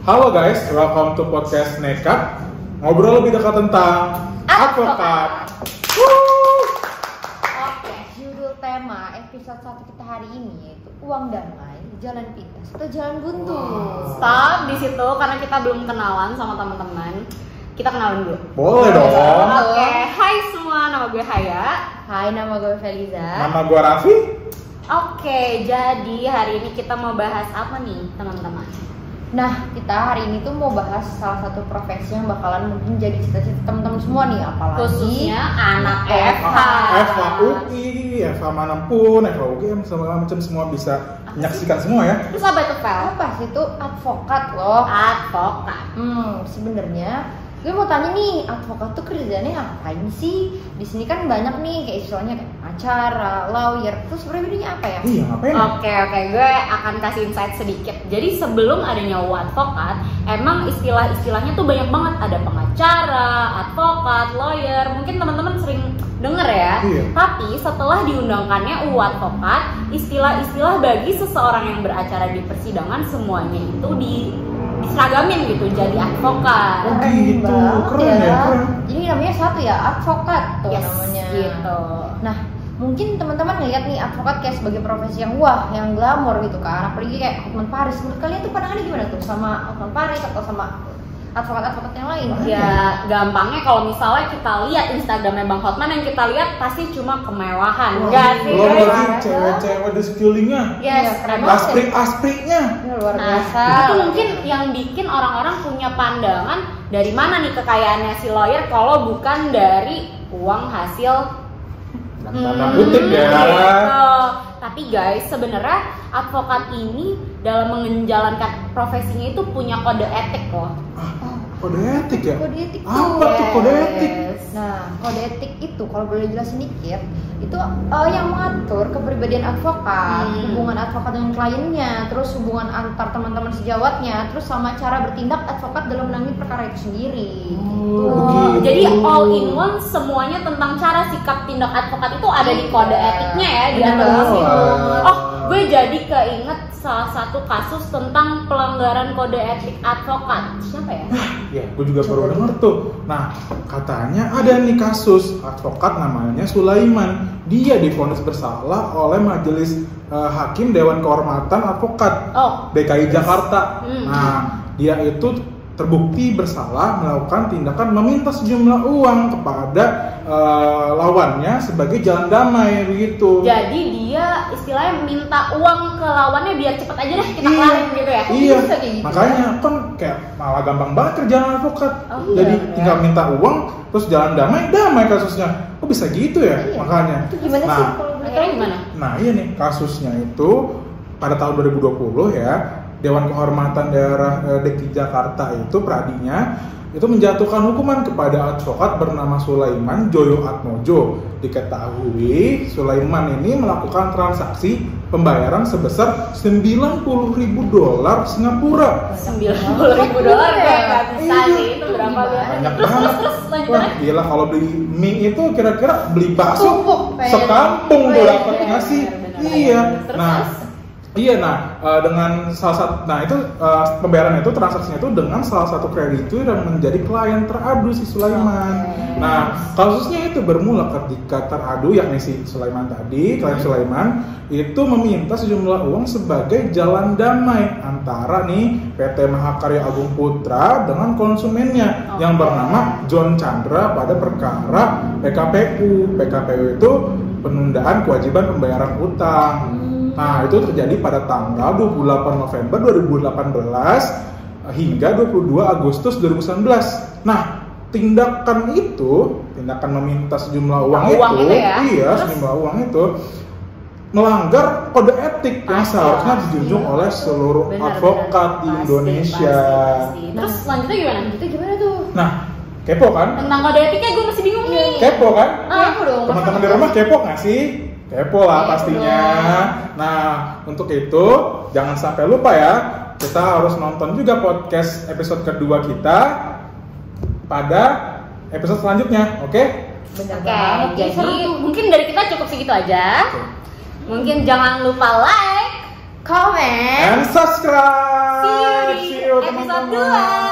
Halo guys, welcome to podcast Nekat. Ngobrol lebih dekat tentang advokat. Oke, judul tema episode 1 kita hari ini yaitu uang damai, jalan pintas atau jalan buntu. Stop di situ karena kita belum kenalan sama teman-teman. Kita kenalan dulu. Boleh dong. Oke, hai semua, nama gue Haya. Hai, nama gue Feliza. Nama gue Raffi. Oke, jadi hari ini kita mau bahas apa nih, teman-teman? Nah, kita hari ini tuh mau bahas salah satu profesi yang bakalan mungkin jadi cita-cita teman-teman semua nih, apalagi Khususnya anak FH. FH UI, FH manapun, FH UGM, segala macam semua bisa menyaksikan semua ya. Terus apa itu, Fel? apa sih itu advokat loh? Advokat. Sebenarnya gue mau tanya nih, advokat tuh kerjanya ngapain sih? Di sini kan banyak nih kayak istilahnya kayak acara, lawyer. Terus sebenarnya bedanya apa ya? Iya, ngapain? Oke, gue akan kasih insight sedikit. Jadi sebelum adanya advokat, emang istilah-istilahnya tuh banyak banget. Ada pengacara, advokat, lawyer. Mungkin teman-teman sering denger ya. Iya. Tapi setelah diundangkannya advokat, istilah-istilah bagi seseorang yang beracara di persidangan semuanya itu diseragamin gitu jadi advokat. Oh gitu, keren ya, keren. Jadi namanya satu ya, advokat tuh Yes, namanya. gitu. Nah, mungkin teman-teman ngeliat nih advokat kayak sebagai profesi yang wah, yang glamor gitu kan. Apalagi kayak Hotman Paris. Menurut kalian tuh pandangannya gimana tuh sama Hotman Paris atau sama advokat-advokat yang lain? Ya gampangnya kalau misalnya kita lihat Instagramnya Bang Hotman, yang kita lihat pasti cuma kemewahan, enggak sih? Belum lagi guys? cewek-cewek di sekelilingnya, Yes, Iya, keren emang. banget. asprik-aspriknya. Ini luar Nah, biasa. itu mungkin yang bikin orang-orang punya pandangan dari mana nih kekayaannya si lawyer kalau bukan dari uang hasil Tanda kutip ya. gitu. Tapi guys, sebenarnya advokat ini dalam menjalankan profesinya itu punya kode etik loh. Kode etik ya? Kode etik tuh. Apa tuh kode etik? Nah, kode etik itu kalau boleh jelasin dikit, itu yang mengatur kepribadian advokat, hubungan advokat dengan kliennya, terus hubungan antar teman-teman sejawatnya, terus sama cara bertindak advokat dalam menangani perkara itu sendiri. begitu. Jadi all in one semuanya tentang cara sikap tindak advokat itu ada di kode etiknya ya, diatur di situ. Oh, gue jadi keinget salah satu kasus tentang pelanggaran kode etik advokat. Siapa ya? Ya, gue juga baru denger tuh. Nah, katanya ada nih kasus advokat namanya Sulaiman. Dia divonis bersalah oleh Majelis Hakim Dewan Kehormatan Advokat Oh, DKI Jakarta. Hmm. Nah, dia itu terbukti bersalah melakukan tindakan meminta sejumlah uang kepada lawannya sebagai jalan damai begitu. jadi dia istilahnya minta uang ke lawannya biar cepet aja deh kita Iya. kelarin gitu ya. Iya, bisa kayak gitu? makanya kan kayak malah gampang banget kerjaan advokat. Oh, Jadi iya. tinggal minta uang, terus jalan damai kasusnya. Kok bisa gitu ya? Iya. Makanya. Itu gimana sih Nah, kalau boleh Akhirnya tahu? gimana? nah iya nih kasusnya itu pada tahun 2020 ya, Dewan Kehormatan Daerah DKI Jakarta itu Pradinya itu menjatuhkan hukuman kepada advokat bernama Sulaiman Joyo Atmojo. Diketahui Sulaiman ini melakukan transaksi pembayaran sebesar $90.000 Singapura. $90.000 kayak nggak bisa Iya. sih, itu berapa Banyak banyak. banget. Terus Wah, lanjutannya? gila kalau beli mie itu kira-kira beli bakso Tumpuk, pengen. sekampung tuh Pengen. dapatnya sih. Bener-bener. Iya. Terus, Nah, terus? iya, dengan salah satu, nah itu pembayaran itu transaksinya itu dengan salah satu kreditur yang menjadi klien teradu si Sulaiman. Nah, kasusnya itu bermula ketika teradu yakni si Sulaiman tadi, klien Sulaiman itu meminta sejumlah uang sebagai jalan damai antara nih PT Mahakarya Agung Putra dengan konsumennya yang bernama John Chandra pada perkara PKPU. PKPU itu penundaan kewajiban pembayaran utang. Nah, itu terjadi pada tanggal 28 November 2018 hingga 22 Agustus 2019. Nah, tindakan meminta sejumlah uang itu, ya? iya, Terus? sejumlah uang itu melanggar kode etik yang seharusnya dijunjung oleh seluruh Benar, advokat di pasti, Indonesia. pasti. Terus selanjutnya gimana? Itu gimana tuh? Nah, kepo kan? Tentang kode etiknya gue masih bingung nih. Kepo kan? Kepo dong. Teman-teman di rumah kepo nggak sih? Kepo lah Kepo pastinya. dong. Nah, untuk itu jangan sampai lupa ya, kita harus nonton juga podcast episode kedua kita pada episode selanjutnya, oke? Bener Oke, banget. jadi Seru tuh. mungkin dari kita cukup segitu aja. Mungkin jangan lupa like, comment, And subscribe. See you di See you teman-teman. episode 2.